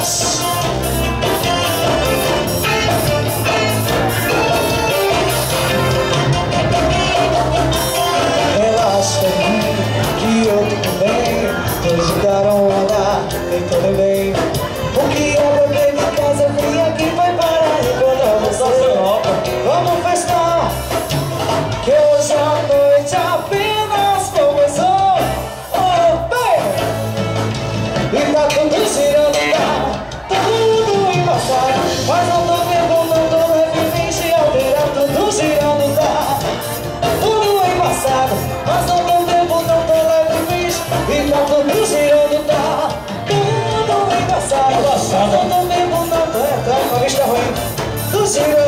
Relaxa que eu tô bem. Dois jogaram onda, nem tô nem bem. O que é beber de casa, vim aqui vai parar encontrar você. Vamos festar, que hoje a noite apenas começou. Oh, baby! E tá tudo girando, tá tudo embaçado. Mas não tô vendo, não tô levemente alterar. Tudo girando, tá tudo embaçado. Mas não tô vendo, não tô levemente. E tá tudo girando, tá tudo embaçado. Mas não tô vendo, não tô entrando, a vista ruim. Tudo girando.